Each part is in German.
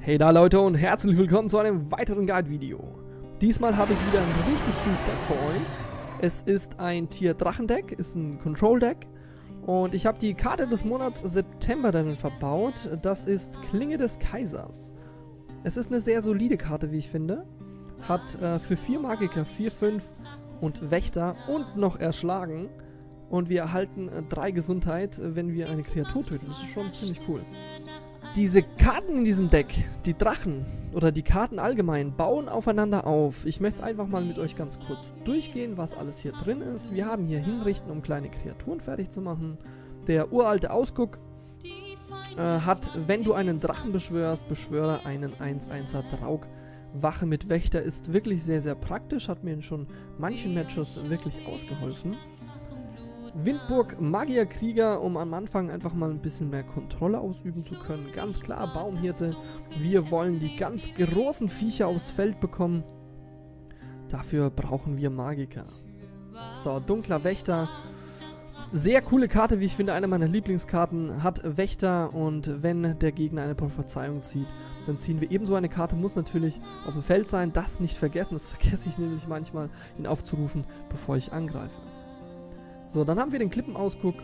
Hey da Leute und herzlich willkommen zu einem weiteren Guide-Video. Diesmal habe ich wieder ein richtig cooles Deck für euch. Es ist ein Tier-Drachen-Deck, ist ein Control-Deck. Und ich habe die Karte des Monats September darin verbaut. Das ist Klinge des Kaisers. Es ist eine sehr solide Karte, wie ich finde. Hat für 4 Magiker 4, 5 und Wächter und noch Erschlagen. Und wir erhalten 3 Gesundheit, wenn wir eine Kreatur töten. Das ist schon ziemlich cool. Diese Karten in diesem Deck, die Drachen oder die Karten allgemein, bauen aufeinander auf. Ich möchte es einfach mal mit euch ganz kurz durchgehen, was alles hier drin ist. Wir haben hier Hinrichten, um kleine Kreaturen fertig zu machen. Der uralte Ausguck hat, wenn du einen Drachen beschwörst, beschwöre einen 1-1er Draug. Wache mit Wächter ist wirklich sehr, sehr praktisch, hat mir in schon manchen Matches wirklich ausgeholfen. Windburg Magierkrieger, um am Anfang einfach mal ein bisschen mehr Kontrolle ausüben zu können. Ganz klar, Baumhirte. Wir wollen die ganz großen Viecher aufs Feld bekommen. Dafür brauchen wir Magiker. So, dunkler Wächter. Sehr coole Karte, wie ich finde, eine meiner Lieblingskarten. Hat Wächter und wenn der Gegner eine Prophezeiung zieht, dann ziehen wir ebenso eine Karte. Muss natürlich auf dem Feld sein, das nicht vergessen. Das vergesse ich nämlich manchmal, ihn aufzurufen, bevor ich angreife. So, dann haben wir den Klippenausguck.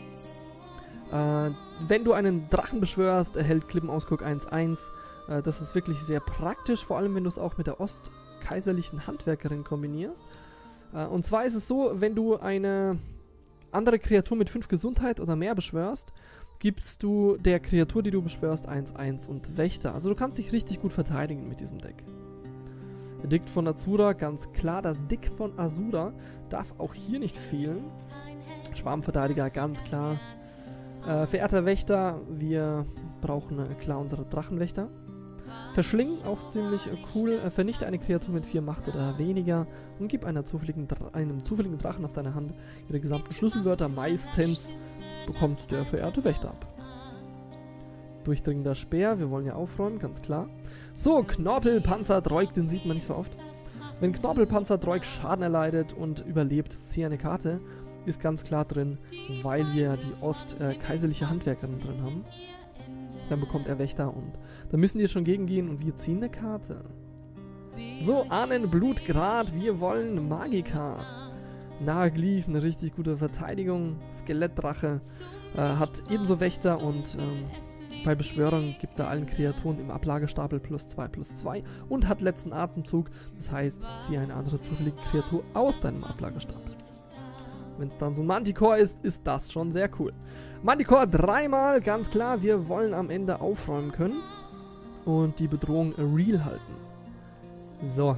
Wenn du einen Drachen beschwörst, erhält Klippenausguck 1-1. Das ist wirklich sehr praktisch, vor allem wenn du es auch mit der ostkaiserlichen Handwerkerin kombinierst. Und zwar ist es so, wenn du eine andere Kreatur mit 5 Gesundheit oder mehr beschwörst, gibst du der Kreatur, die du beschwörst, 1-1 und Wächter. Also du kannst dich richtig gut verteidigen mit diesem Deck. Edikt von Azura, ganz klar, das Dick von Azura darf auch hier nicht fehlen. Schwarmverteidiger, ganz klar. Verehrter Wächter, wir brauchen klar unsere Drachenwächter. Verschlingen, auch ziemlich cool. Vernichte eine Kreatur mit 4 Macht oder weniger und gib einem zufälligen Drachen auf deine Hand ihre gesamten Schlüsselwörter. Meistens bekommt der verehrte Wächter ab. Durchdringender Speer, wir wollen ja aufräumen, ganz klar. So, Knorpelpanzer Droig, den sieht man nicht so oft. Wenn Knorpelpanzer Droig Schaden erleidet und überlebt, ziehe eine Karte. Ist ganz klar drin, weil wir die ostkaiserliche Handwerkerin drin haben. Dann bekommt er Wächter und da müssen die schon gegengehen und wir ziehen eine Karte. So, Ahnenblutgrad, wir wollen Magiker. Naheglyph, eine richtig gute Verteidigung. Skelettdrache hat ebenso Wächter und bei Beschwörung gibt er allen Kreaturen im Ablagestapel +2/+2 und hat letzten Atemzug. Das heißt, ziehe eine andere zufällige Kreatur aus deinem Ablagestapel. Wenn es dann so ein Manticore ist, ist das schon sehr cool. Manticore 3-mal, ganz klar, wir wollen am Ende aufräumen können und die Bedrohung real halten. So,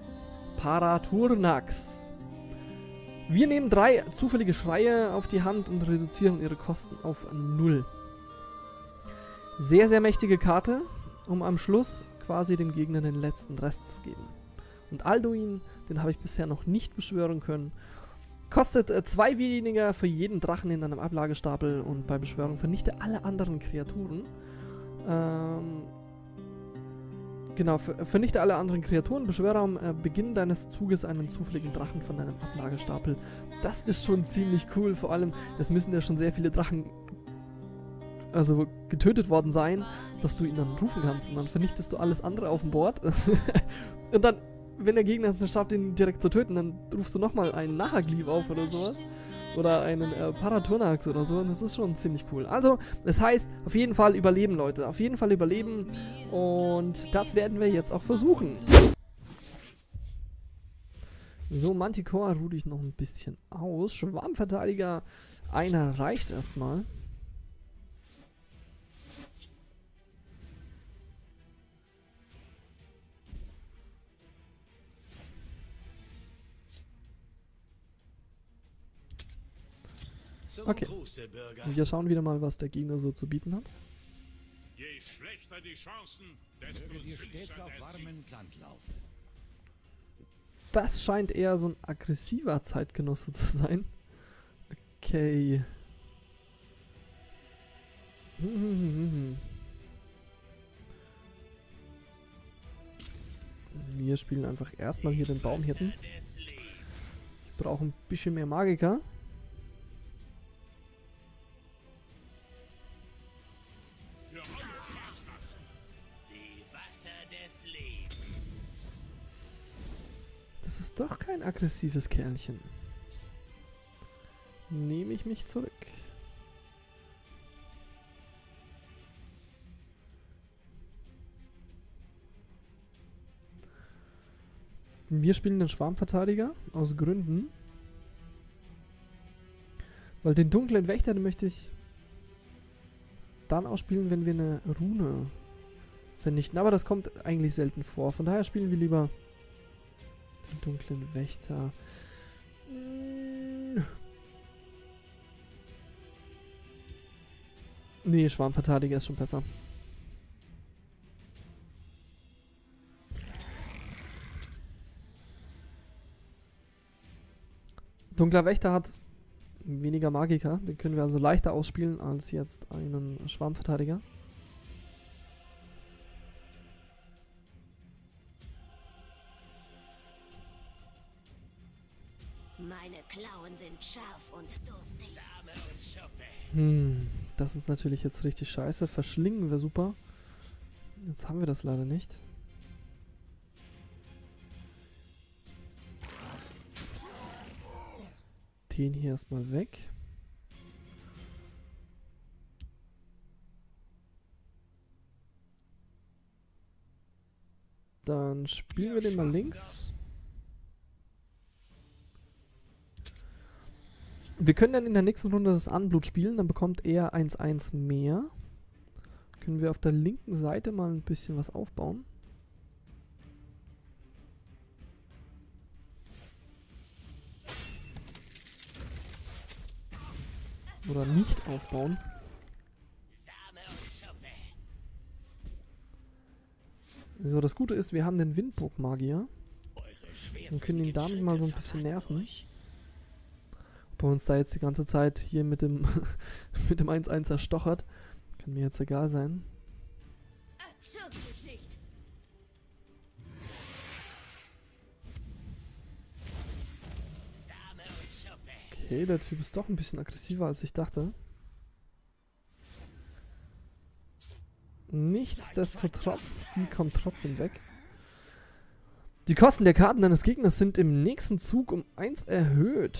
Paraturnax. Wir nehmen 3 zufällige Schreie auf die Hand und reduzieren ihre Kosten auf 0. Sehr, sehr mächtige Karte, um am Schluss quasi dem Gegner den letzten Rest zu geben. Und Alduin, den habe ich bisher noch nicht beschwören können. Kostet 2 weniger für jeden Drachen in einem Ablagestapel und bei Beschwörung vernichte alle anderen Kreaturen. Genau, vernichte alle anderen Kreaturen. Beschwöre am Beginn deines Zuges einen zufälligen Drachen von deinem Ablagestapel. Das ist schon ziemlich cool, vor allem, es müssen ja schon sehr viele Drachen getötet worden sein, dass du ihn dann rufen kannst und dann vernichtest du alles andere auf dem Board. Und dann, wenn der Gegner es nicht schafft, ihn direkt zu töten, dann rufst du nochmal einen Naheglyph auf oder sowas. Oder einen Paraturnax oder so und das ist schon ziemlich cool. Also, das heißt, auf jeden Fall überleben, Leute. Auf jeden Fall überleben und das werden wir jetzt auch versuchen. So, Manticore ruhe ich noch ein bisschen aus. Schwarmverteidiger, einer reicht erstmal. Okay, wir schauen wieder mal, was der Gegner so zu bieten hat. Je schlechter die Chancen, desto stets auf warmen Sand laufen. Das scheint eher so ein aggressiver Zeitgenosse zu sein. Okay. Wir spielen einfach erstmal hier den Baumhirten. Brauchen ein bisschen mehr Magiker. Das ist doch kein aggressives Kerlchen. Nehme ich mich zurück. Wir spielen den Schwarmverteidiger aus Gründen. Weil den dunklen Wächter, den möchte ich dann ausspielen, wenn wir eine Rune vernichten. Aber das kommt eigentlich selten vor. Von daher spielen wir lieber den dunklen Wächter. Nee, Schwarmverteidiger ist schon besser. Dunkler Wächter hat weniger Magiker. Den können wir also leichter ausspielen als jetzt einen Schwarmverteidiger. Meine Klauen sind scharf und durstig. Das ist natürlich jetzt richtig scheiße. Verschlingen wäre super. Jetzt haben wir das leider nicht. Den hier erstmal weg. Dann spielen wir den mal links. Wir können dann in der nächsten Runde das Anblut spielen, dann bekommt er 1-1 mehr. Können wir auf der linken Seite mal ein bisschen was aufbauen. Oder nicht aufbauen. So, das Gute ist, wir haben den Windbruch-Magier. Und können ihn damit mal so ein bisschen nerven. Ob er uns da jetzt die ganze Zeit hier mit dem mit dem 1-1 zerstochert, kann mir jetzt egal sein. Okay, der Typ ist doch ein bisschen aggressiver, als ich dachte. Nichtsdestotrotz, die kommt trotzdem weg. Die Kosten der Karten deines Gegners sind im nächsten Zug um 1 erhöht.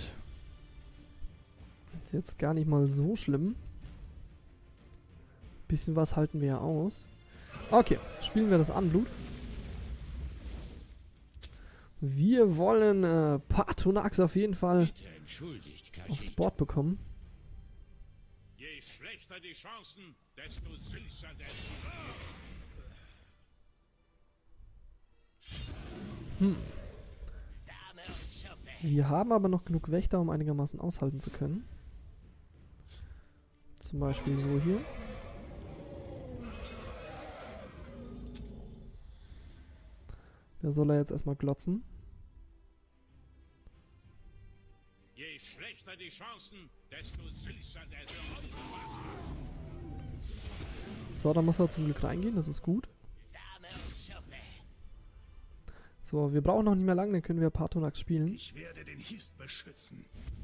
Ist jetzt gar nicht mal so schlimm. Bisschen was halten wir ja aus. Okay, spielen wir das Anblut. Wir wollen Patronax auf jeden Fall aufs Board bekommen. Je schlechter die Chancen, desto süßer der Wir haben aber noch genug Wächter, um einigermaßen aushalten zu können. Zum Beispiel so hier. Da soll er jetzt erstmal glotzen. Je schlechter die Chancen, desto süßer der So, da muss er zum Glück reingehen, das ist gut. So, wir brauchen noch nicht mehr lange, dann können wir Patronax spielen. Ich werde den Hist beschützen.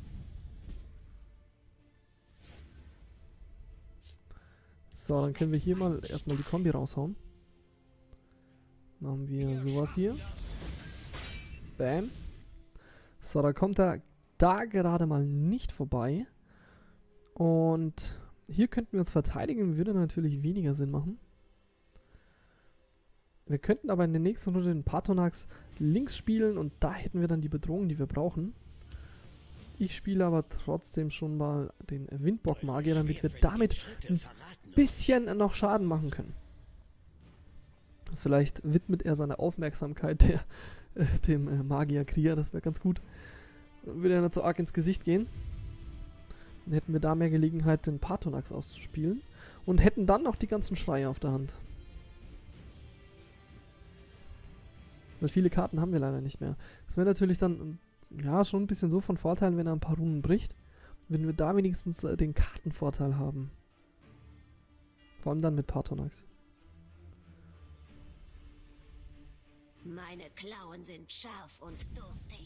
So, dann können wir hier mal erstmal die Kombi raushauen. Machen wir sowas hier. Bam. So, da kommt er da gerade mal nicht vorbei. Und hier könnten wir uns verteidigen, würde natürlich weniger Sinn machen. Wir könnten aber in der nächsten Runde den Patronax links spielen und da hätten wir dann die Bedrohung, die wir brauchen. Ich spiele aber trotzdem schon mal den Windbock-Magier, damit wir damit ein bisschen noch Schaden machen können. Vielleicht widmet er seine Aufmerksamkeit dem Magier-Krieger, das wäre ganz gut. Dann würde er nicht so arg ins Gesicht gehen. Dann hätten wir da mehr Gelegenheit, den Patronax auszuspielen. Und hätten dann noch die ganzen Schreie auf der Hand. Weil viele Karten haben wir leider nicht mehr. Das wäre natürlich dann, ja, schon ein bisschen so von Vorteil, wenn er ein paar Runen bricht. Wenn wir da wenigstens den Kartenvorteil haben. Vor allem dann mit Patronax. Meine Klauen sind scharf und durstig.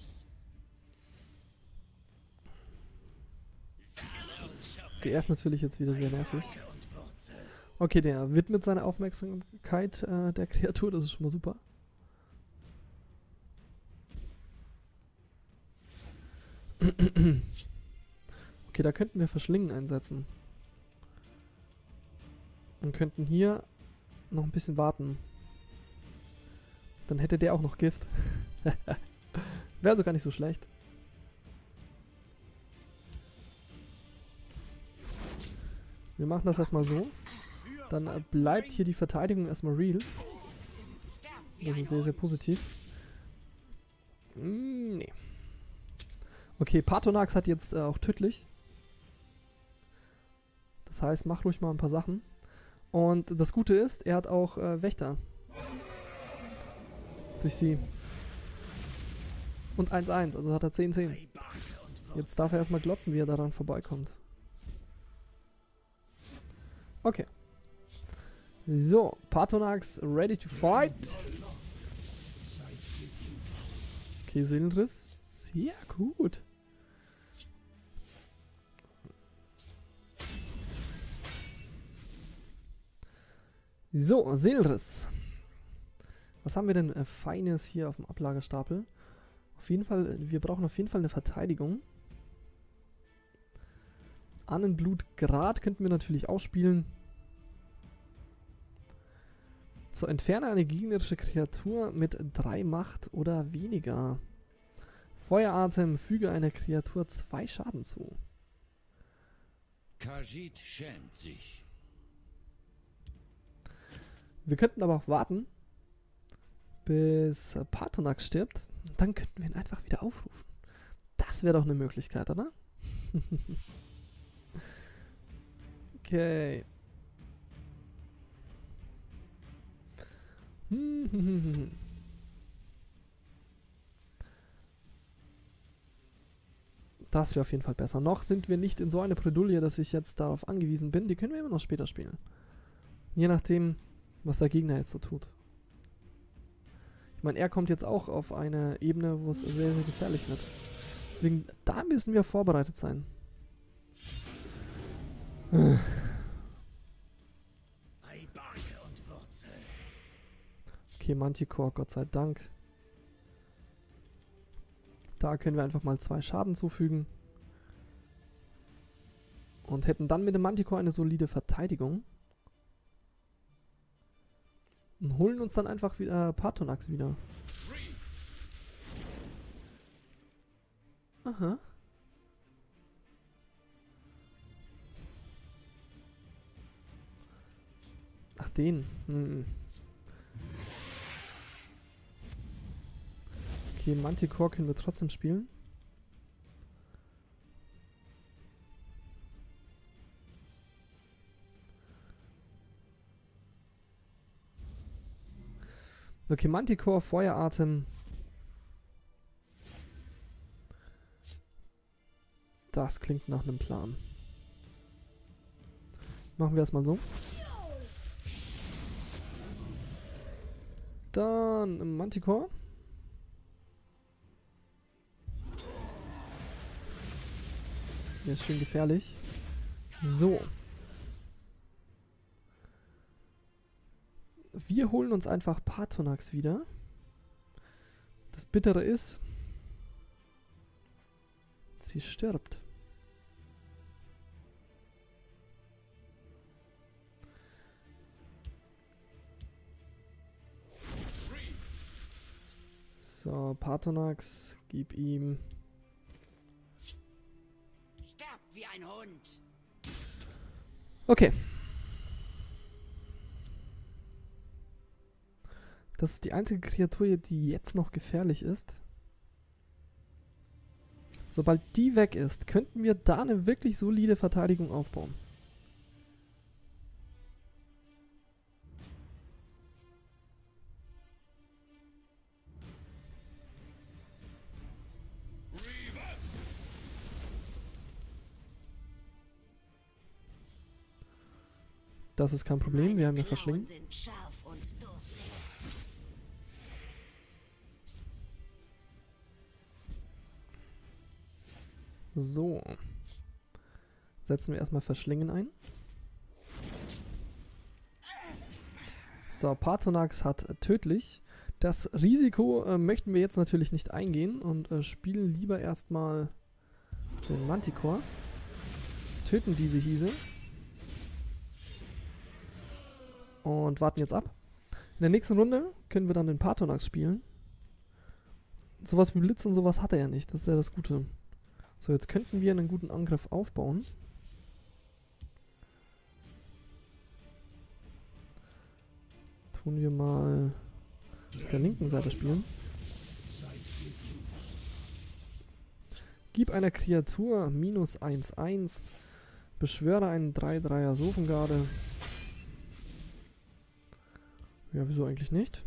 Der ist natürlich jetzt wieder sehr nervig. Okay, der widmet seine Aufmerksamkeit der Kreatur, das ist schon mal super. Okay, da könnten wir Verschlingen einsetzen. Und könnten hier noch ein bisschen warten. Dann hätte der auch noch Gift. Wäre also gar nicht so schlecht. Wir machen das erstmal so. Dann bleibt hier die Verteidigung erstmal real. Das ist sehr, sehr positiv. Nee. Okay, Patronax hat jetzt auch tödlich. Das heißt, mach ruhig mal ein paar Sachen. Und das Gute ist, er hat auch Wächter. Durch sie. Und 1-1, also hat er 10-10. Jetzt darf er erstmal glotzen, wie er daran vorbeikommt. Okay. So, Patronax ready to fight. Okay, Seelenriss. Sehr gut. So, Seelenriss. Was haben wir denn Feines hier auf dem Ablagestapel? Auf jeden Fall, wir brauchen auf jeden Fall eine Verteidigung. Ahnenblutgrad könnten wir natürlich ausspielen. So, entferne eine gegnerische Kreatur mit 3 Macht oder weniger. Feueratem, füge einer Kreatur 2 Schaden zu. Khajiit schämt sich. Wir könnten aber auch warten, bis Patronax stirbt. Dann könnten wir ihn einfach wieder aufrufen. Das wäre doch eine Möglichkeit, oder? Okay. Das wäre auf jeden Fall besser. Noch sind wir nicht in so eine Bredouille, dass ich jetzt darauf angewiesen bin. Die können wir immer noch später spielen. Je nachdem, was der Gegner jetzt so tut. Ich meine, er kommt jetzt auch auf eine Ebene, wo es sehr, sehr gefährlich wird. Deswegen, da müssen wir vorbereitet sein. Okay, Manticore, Gott sei Dank. Da können wir einfach mal 2 Schaden zufügen. Und hätten dann mit dem Manticore eine solide Verteidigung. Und holen uns dann einfach wieder Patronax wieder. Aha. Ach, den. Okay, Manticore können wir trotzdem spielen. Okay, Manticore, Feueratem. Das klingt nach einem Plan. Machen wir erstmal so. Dann Manticore. Der ist schön gefährlich. So. Wir holen uns einfach Patronax wieder. Das Bittere ist, sie stirbt. So, Patronax, gib ihm. Sterb wie ein Hund. Okay. Das ist die einzige Kreatur, die jetzt noch gefährlich ist. Sobald die weg ist, könnten wir da eine wirklich solide Verteidigung aufbauen. Das ist kein Problem, wir haben ja Verschlingen. Sind scharf und durstig. So. Setzen wir erstmal Verschlingen ein. So, Patronax hat tödlich. Das Risiko möchten wir jetzt natürlich nicht eingehen und spielen lieber erstmal den Manticore. Töten diese Hiese. Und warten jetzt ab. In der nächsten Runde können wir dann den Patronax spielen. Sowas wie Blitz und sowas hat er ja nicht. Das ist ja das Gute. So, jetzt könnten wir einen guten Angriff aufbauen. Tun wir mal auf der linken Seite spielen. Gib einer Kreatur minus 1/1. Beschwöre einen 3/3er Sophengarde. Ja, wieso eigentlich nicht?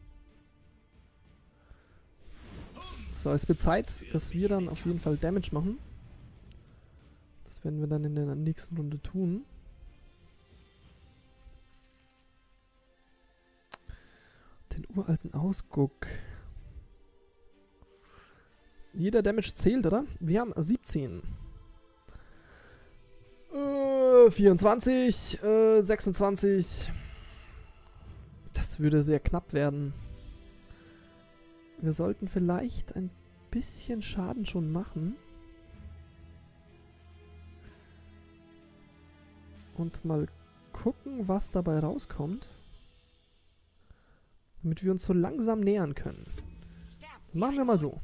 So, es wird Zeit, dass wir dann auf jeden Fall Damage machen. Das werden wir dann in der nächsten Runde tun. Den uralten Ausguck. Jeder Damage zählt, oder? Wir haben 17. 24, 26. Das würde sehr knapp werden. Wir sollten vielleicht ein bisschen Schaden schon machen. Und mal gucken, was dabei rauskommt. Damit wir uns so langsam nähern können. Machen wir mal so.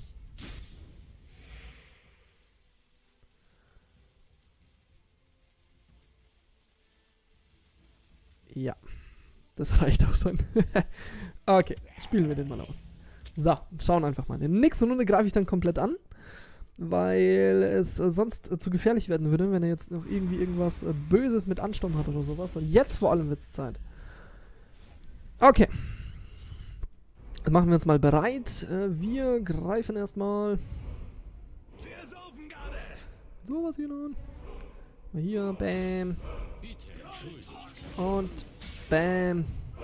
Ja, das reicht auch schon. Okay, spielen wir den mal aus. So, schauen einfach mal. In der nächsten Runde greife ich dann komplett an, weil es sonst zu gefährlich werden würde, wenn er jetzt noch irgendwie irgendwas Böses mit Ansturm hat oder sowas. Und jetzt vor allem wird es Zeit. Okay. Dann machen wir uns mal bereit. Wir greifen erstmal. Sowas hier an. Mal hier, bam. Und bam.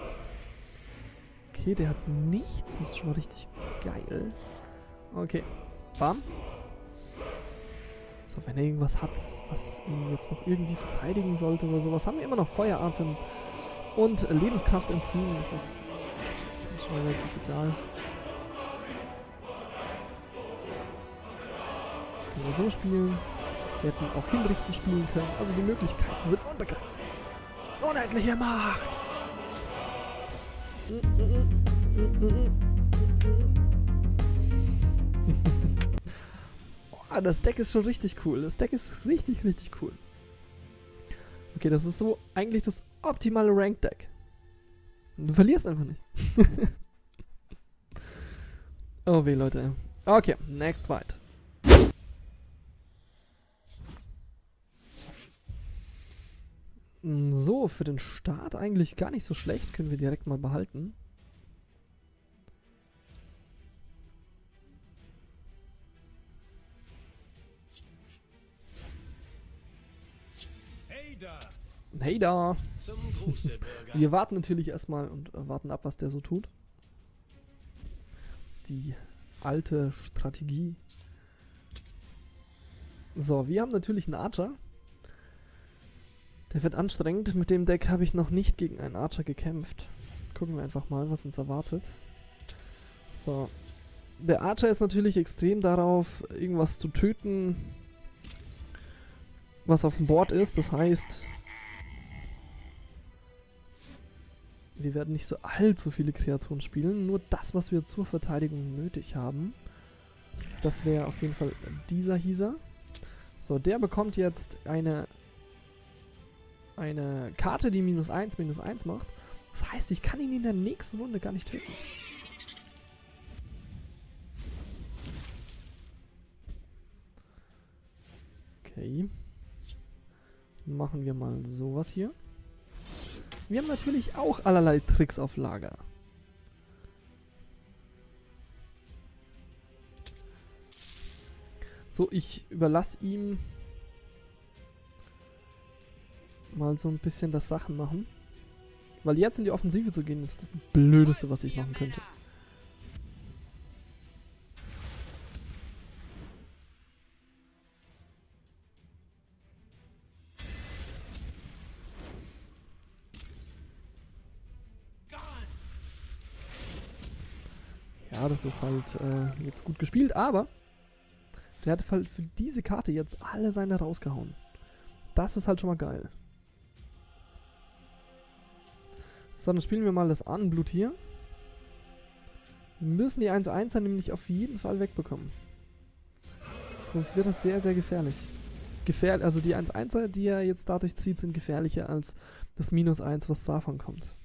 Okay, der hat nichts. Das ist schon mal richtig geil. Okay. Bam. So, wenn er irgendwas hat, was ihn jetzt noch irgendwie verteidigen sollte oder sowas, haben wir immer noch Feueratem und Lebenskraft entziehen. Das ist schon relativ egal. Können wir so spielen. Wir hätten auch hinrichten spielen können. Also die Möglichkeiten sind unbegrenzt. Unendliche Macht! Oh, das Deck ist schon richtig cool. Das Deck ist richtig, richtig cool. Okay, das ist so eigentlich das optimale Rank-Deck. Du verlierst einfach nicht. Oh weh, Leute. Okay, next fight. So, für den Start eigentlich gar nicht so schlecht. Können wir direkt mal behalten. Hey da! Hey da! Zum Gruße, Bürger. Wir warten natürlich erstmal und warten ab, was der so tut. Die alte Strategie. So, wir haben natürlich einen Archer. Der wird anstrengend. Mit dem Deck habe ich noch nicht gegen einen Archer gekämpft. Gucken wir einfach mal, was uns erwartet. So. Der Archer ist natürlich extrem darauf, irgendwas zu töten, was auf dem Board ist. Das heißt, wir werden nicht so allzu viele Kreaturen spielen. Nur das, was wir zur Verteidigung nötig haben. Das wäre auf jeden Fall dieser Hieser. So, der bekommt jetzt eine Karte, die -1/-1 macht. Das heißt, ich kann ihn in der nächsten Runde gar nicht töten. Okay. Machen wir mal sowas hier. Wir haben natürlich auch allerlei Tricks auf Lager. So, ich überlasse ihm mal so ein bisschen das Sachen machen. Weil jetzt in die Offensive zu gehen, ist das Blödeste, was ich machen könnte. Ja, das ist halt jetzt gut gespielt, aber der hat halt für diese Karte jetzt alle seine rausgehauen. Das ist halt schon mal geil. So, dann spielen wir mal das Ahnenblut hier. Wir müssen die 1-1er nämlich auf jeden Fall wegbekommen. Sonst wird das sehr, sehr gefährlich. Also die 1-1er, die er jetzt dadurch zieht, sind gefährlicher als das -1, was davon kommt.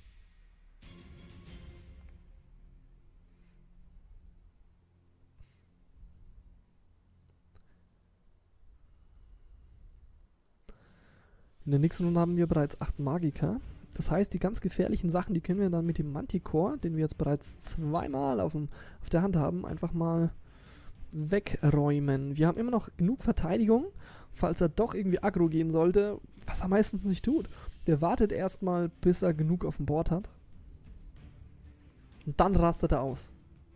In der nächsten Runde haben wir bereits 8 Magiker. Das heißt, die ganz gefährlichen Sachen, die können wir dann mit dem Manticore, den wir jetzt bereits zweimal auf der Hand haben, einfach mal wegräumen. Wir haben immer noch genug Verteidigung, falls er doch irgendwie aggro gehen sollte, was er meistens nicht tut. Der wartet erstmal, bis er genug auf dem Board hat. Und dann rastet er aus.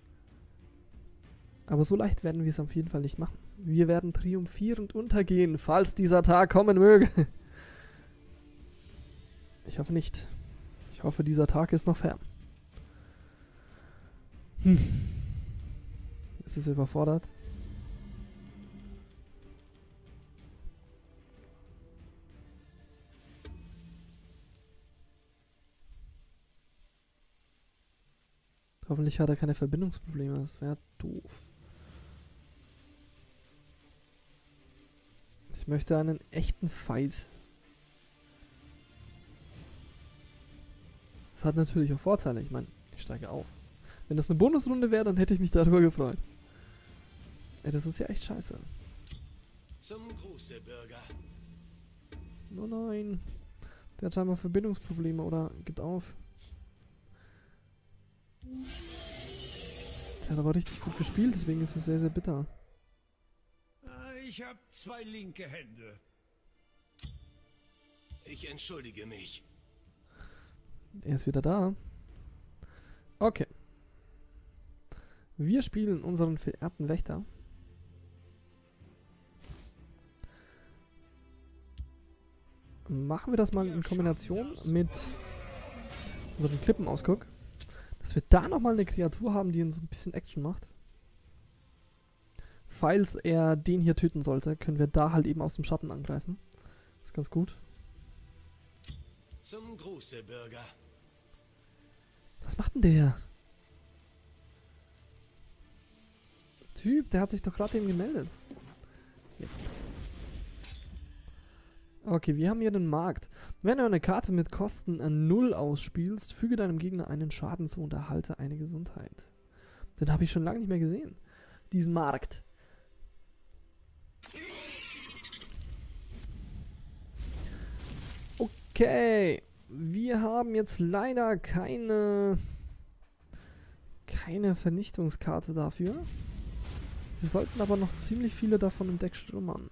Aber so leicht werden wir es auf jeden Fall nicht machen. Wir werden triumphierend untergehen, falls dieser Tag kommen möge. Ich hoffe nicht. Ich hoffe, dieser Tag ist noch fern. Ist es überfordert? Hoffentlich hat er keine Verbindungsprobleme. Das wäre doof. Ich möchte einen echten Fight. Das hat natürlich auch Vorteile. Ich meine, ich steige auf. Wenn das eine Bonusrunde wäre, dann hätte ich mich darüber gefreut. Ey, das ist ja echt scheiße. Zum Gruße, Bürger. Oh nein. Der hat scheinbar Verbindungsprobleme oder gibt auf. Der hat aber richtig gut gespielt, deswegen ist es sehr, sehr bitter. Ich habe 2 linke Hände. Ich entschuldige mich. Er ist wieder da. Okay. Wir spielen unseren verehrten Wächter. Machen wir das mal in Kombination mit unserem Klippenausguck. Dass wir da nochmal eine Kreatur haben, die uns so ein bisschen Action macht. Falls er den hier töten sollte, können wir da halt eben aus dem Schatten angreifen. Das ist ganz gut. Zum Gruße, Bürger. Was macht denn der? Typ, der hat sich doch gerade eben gemeldet. Jetzt. Okay, wir haben hier den Markt. Wenn du eine Karte mit Kosten 0 ausspielst, füge deinem Gegner einen Schaden zu und erhalte eine Gesundheit. Den habe ich schon lange nicht mehr gesehen. Diesen Markt. Okay. Wir haben jetzt leider keine Vernichtungskarte dafür. Wir sollten aber noch ziemlich viele davon im Deck schlummern.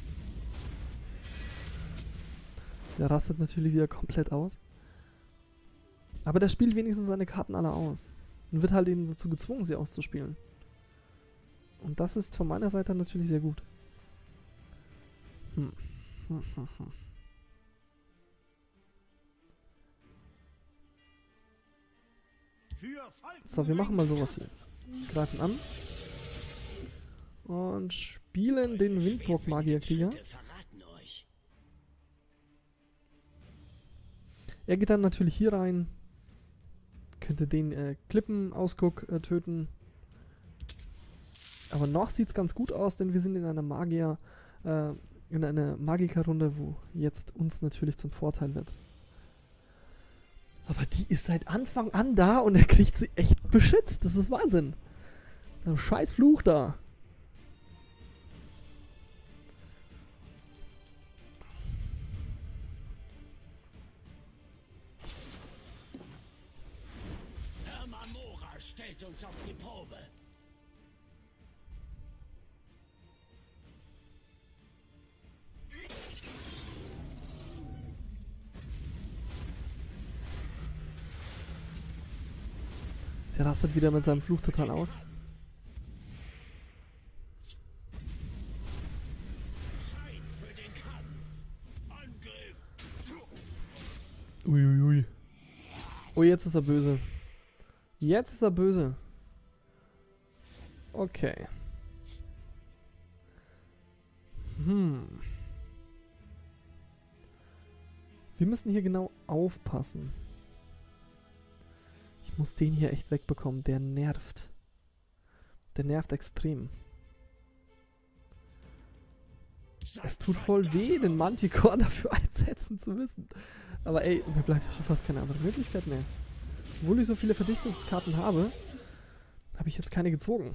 Der rastet natürlich wieder komplett aus. Aber der spielt wenigstens seine Karten alle aus. Und wird halt eben dazu gezwungen, sie auszuspielen. Und das ist von meiner Seite natürlich sehr gut. So, wir machen mal sowas hier. Greifen an. Und spielen den Windburg-Magierkrieger. Er geht dann natürlich hier rein. Könnte den Klippenausguck töten. Aber noch sieht es ganz gut aus, denn wir sind in einer Magiker-Runde, wo jetzt uns natürlich zum Vorteil wird. Aber die ist seit Anfang an da und er kriegt sie echt beschützt. Das ist Wahnsinn. So ein scheiß Fluch da. Hermamora stellt uns auf die Probe. Der rastet wieder mit seinem Fluch total aus. Uiuiui. Oh, jetzt ist er böse. Jetzt ist er böse. Okay. Wir müssen hier genau aufpassen. Ich muss den hier echt wegbekommen. Der nervt. Der nervt extrem. Es tut voll weh, den Manticore dafür einsetzen zu müssen. Aber ey, mir bleibt ja schon fast keine andere Möglichkeit mehr. Obwohl ich so viele Verdichtungskarten habe, habe ich jetzt keine gezogen.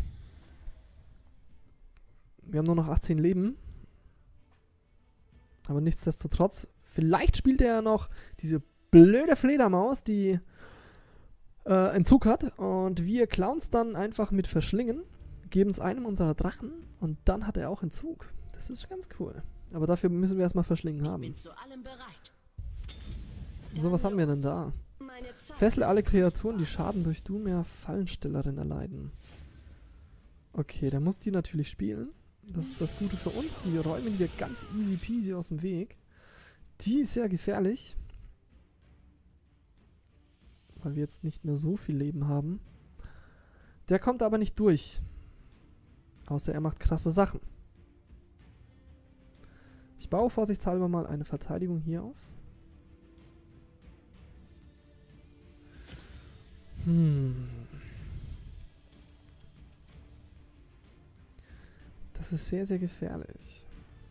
Wir haben nur noch 18 Leben. Aber nichtsdestotrotz, vielleicht spielt er ja noch diese blöde Fledermaus, die Entzug hat. Und wir klauen es dann einfach mit Verschlingen, geben es einem unserer Drachen und dann hat er auch Entzug. Das ist ganz cool. Aber dafür müssen wir erstmal Verschlingen haben. Bin zu allem bereit. So, was haben wir denn da? Meine Zeit Fessle ist alle kostbar. Kreaturen, die Schaden durch Doomare Fallenstellerin erleiden. Okay, der muss die natürlich spielen. Das ist das Gute für uns. Die räumen wir ganz easy peasy aus dem Weg. Die ist sehr gefährlich. Weil wir jetzt nicht mehr so viel Leben haben. Der kommt aber nicht durch. Außer er macht krasse Sachen. Ich baue vorsichtshalber mal eine Verteidigung hier auf. Das ist sehr, sehr gefährlich.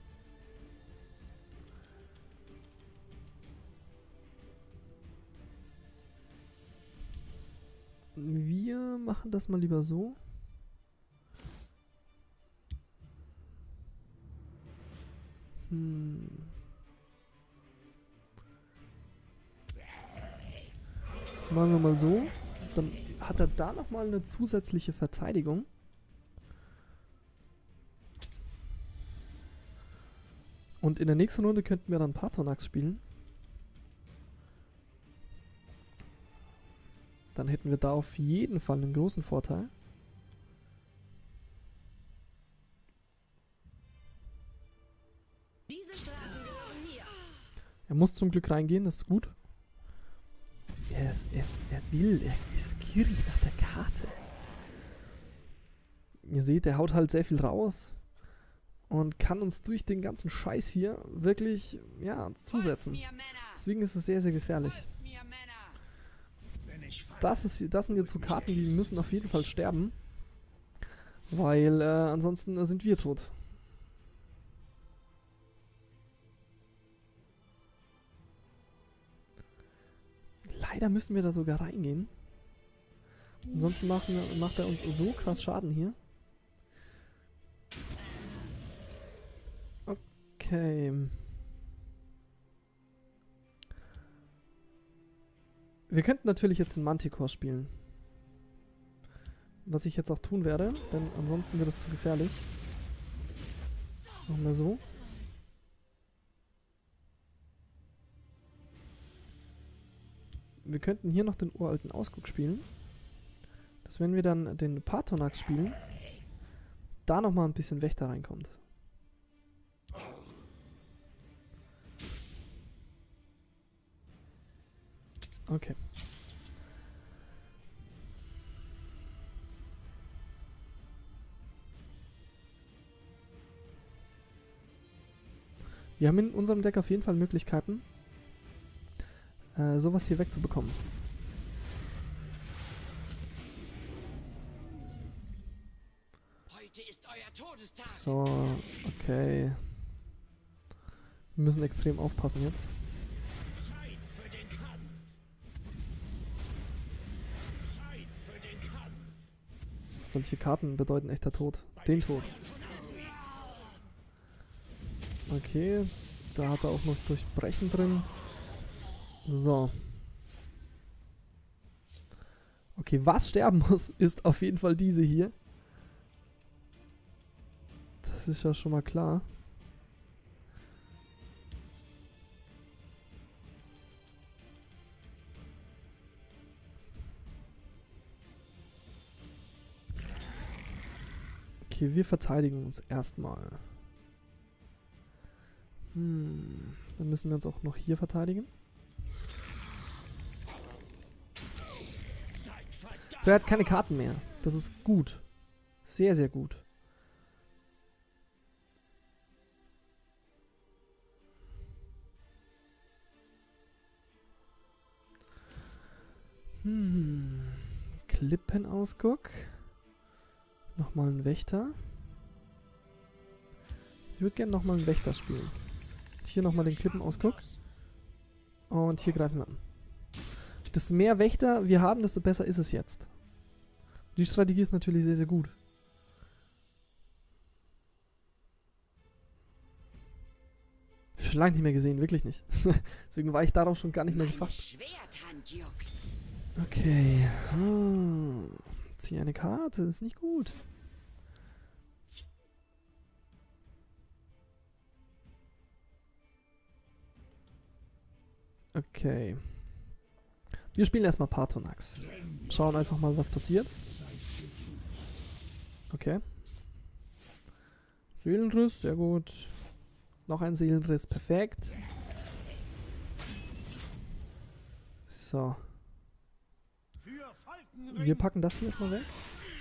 Wir machen das mal lieber so. Machen wir mal so. Dann hat er da nochmal eine zusätzliche Verteidigung. Und in der nächsten Runde könnten wir dann Patronax spielen. Dann hätten wir da auf jeden Fall einen großen Vorteil. Diese Strafen gehören mir. Er muss zum Glück reingehen, das ist gut. Er ist gierig nach der Karte. Ihr seht, er haut halt sehr viel raus. Und kann uns durch den ganzen Scheiß hier wirklich, ja, zusetzen. Deswegen ist es sehr, sehr gefährlich. Das sind jetzt so Karten, die müssen auf jeden Fall sterben. Weil ansonsten sind wir tot. Leider müssen wir da sogar reingehen. Ansonsten macht er uns so krass Schaden hier. Okay. Wir könnten natürlich jetzt den Manticore spielen. Was ich jetzt auch tun werde, denn ansonsten wird es zu gefährlich. Machen wir so. Wir könnten hier noch den uralten Ausguck spielen. Dass wenn wir dann den Patronax spielen, da nochmal ein bisschen Wächter reinkommt. Okay. Wir haben in unserem Deck auf jeden Fall Möglichkeiten, sowas hier wegzubekommen. Heute ist euer Todestag. So, okay. Wir müssen extrem aufpassen jetzt. Zeit für den Kampf. Zeit für den Kampf. Solche Karten bedeuten echter Tod. Den Tod. Okay, da hat er auch noch Durchbrechen drin. So. Okay, was sterben muss, ist auf jeden Fall diese hier. Das ist ja schon mal klar. Okay, wir verteidigen uns erstmal. Dann müssen wir uns auch noch hier verteidigen. So, er hat keine Karten mehr. Das ist gut. Sehr, sehr gut. Klippenausguck. Nochmal ein Wächter. Ich würde gerne nochmal einen Wächter spielen. Hier nochmal den Klippenausguck. Und hier greifen wir an. Desto mehr Wächter wir haben, desto besser ist es jetzt. Die Strategie ist natürlich sehr, sehr gut. Ich habe schon lange nicht mehr gesehen, wirklich nicht. Deswegen war ich darauf schon gar nicht mehr gefasst. Okay. Zieh eine Karte, das ist nicht gut. Okay. Wir spielen erstmal Patronax. Schauen einfach mal, was passiert. Okay. Seelenriss, sehr gut. Noch ein Seelenriss, perfekt. So. Wir packen das hier erstmal weg.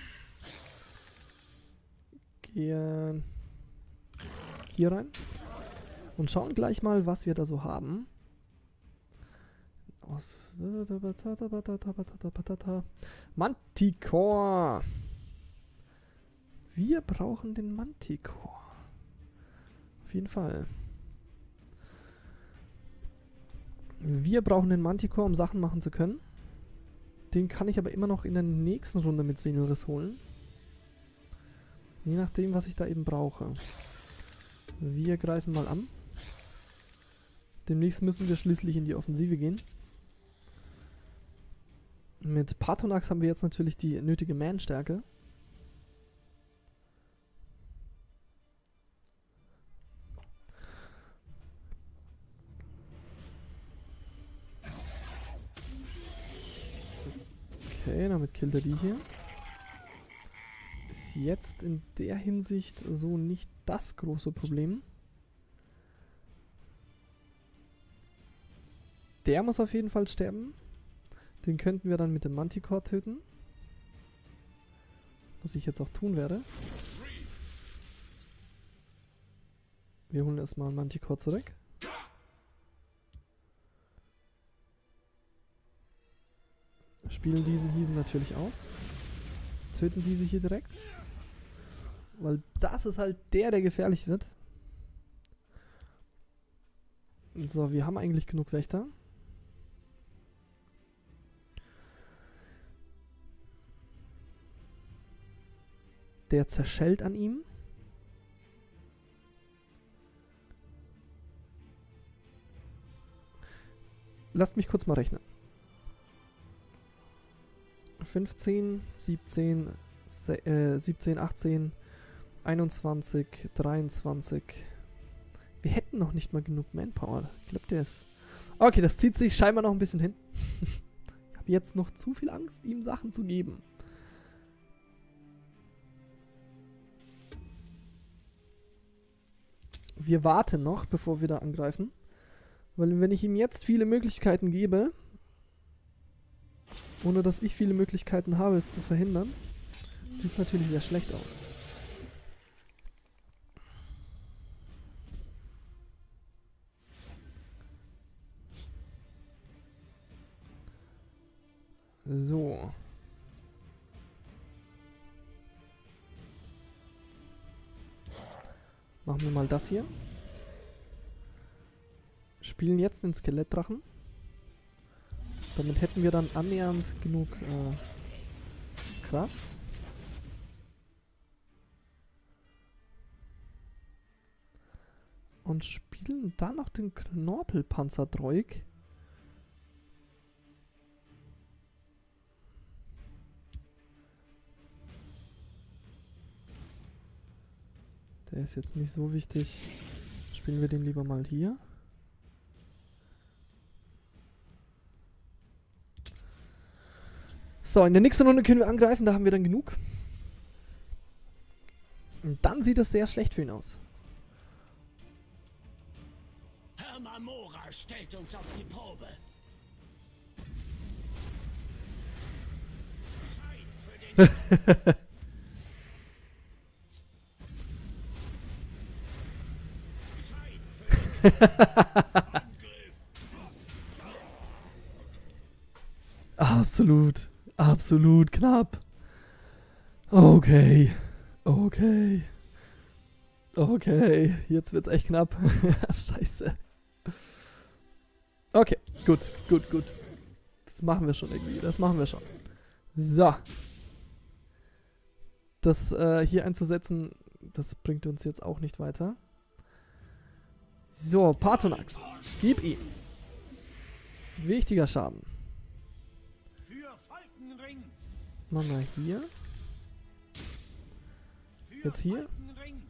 Gehen hier rein. Und schauen gleich mal, was wir da so haben. Manticore. Wir brauchen den Manticore. Auf jeden Fall. Wir brauchen den Manticore, um Sachen machen zu können. Den kann ich aber immer noch in der nächsten Runde mit Seelenriss holen. Je nachdem, was ich da eben brauche. Wir greifen mal an. Demnächst müssen wir schließlich in die Offensive gehen. Mit Patronax haben wir jetzt natürlich die nötige Man-Stärke. Okay, damit killt er die hier. Ist jetzt in der Hinsicht so nicht das große Problem. Der muss auf jeden Fall sterben. Den könnten wir dann mit dem Manticore töten. Was ich jetzt auch tun werde. Wir holen erstmal Manticore zurück. Spielen diesen Hiesen natürlich aus. Töten diese hier direkt. Weil das ist halt der gefährlich wird. So, wir haben eigentlich genug Wächter. Der zerschellt an ihm. Lasst mich kurz mal rechnen. 15, 17, 17, 18, 21, 23. Wir hätten noch nicht mal genug Manpower. Ich glaube, der ist... Okay, das zieht sich scheinbar noch ein bisschen hin. Ich habe jetzt noch zu viel Angst, ihm Sachen zu geben. Wir warten noch, bevor wir da angreifen. Weil wenn ich ihm jetzt viele Möglichkeiten gebe, ohne dass ich viele Möglichkeiten habe, es zu verhindern, sieht es natürlich sehr schlecht aus. So. Machen wir mal das hier. Spielen jetzt den Skelettdrachen. Damit hätten wir dann annähernd genug Kraft. Und spielen dann noch den Knorpelpanzerdroik. Der ist jetzt nicht so wichtig. Spielen wir den lieber mal hier. So, in der nächsten Runde können wir angreifen, da haben wir dann genug. Und dann sieht es sehr schlecht für ihn aus. Herr Mamora stellt uns auf die Probe. Zeit für den Absolut. Absolut knapp. Okay. Okay. Okay. Jetzt wird's echt knapp. Scheiße. Okay. Gut. Gut, gut. Das machen wir schon irgendwie. Das machen wir schon. So. Das hier einzusetzen, das bringt uns jetzt auch nicht weiter. So, Paarthronax. Gib ihm. Wichtiger Schaden. Für Falkenring. Machen wir hier. Für Jetzt hier. Falkenring.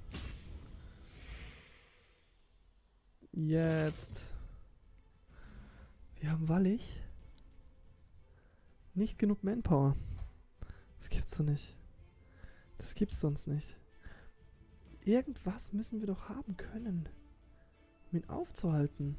Jetzt. Wir haben Wallig. Nicht genug Manpower. Das gibt's doch nicht. Das gibt's sonst nicht. Irgendwas müssen wir doch haben können, um ihn aufzuhalten.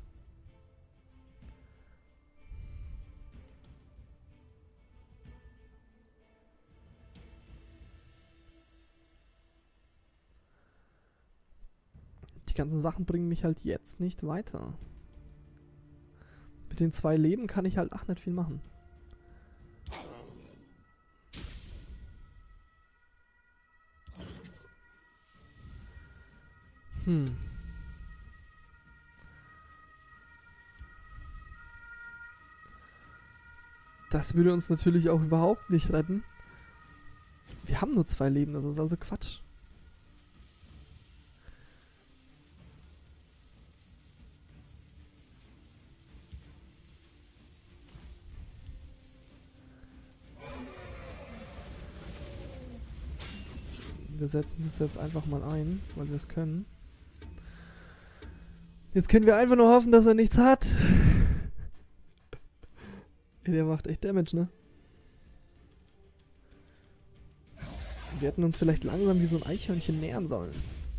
Die ganzen Sachen bringen mich halt jetzt nicht weiter. Mit den 2 Leben kann ich halt auch nicht viel machen. Das würde uns natürlich auch überhaupt nicht retten. Wir haben nur 2 Leben, das ist also Quatsch. Wir setzen das jetzt einfach mal ein, weil wir es können. Jetzt können wir einfach nur hoffen, dass er nichts hat. Der macht echt Damage, ne? Wir hätten uns vielleicht langsam wie so ein Eichhörnchen nähern sollen.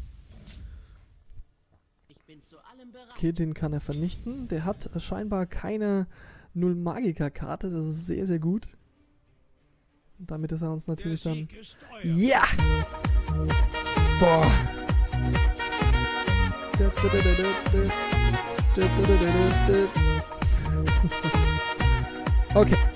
Ich bin zu allem bereit. Okay, den kann er vernichten. Der hat scheinbar keine Null-Magiker-Karte. Das ist sehr, sehr gut. Und damit ist er uns natürlich Der dann... Sieg ist euer. Ja! Boah! Okay.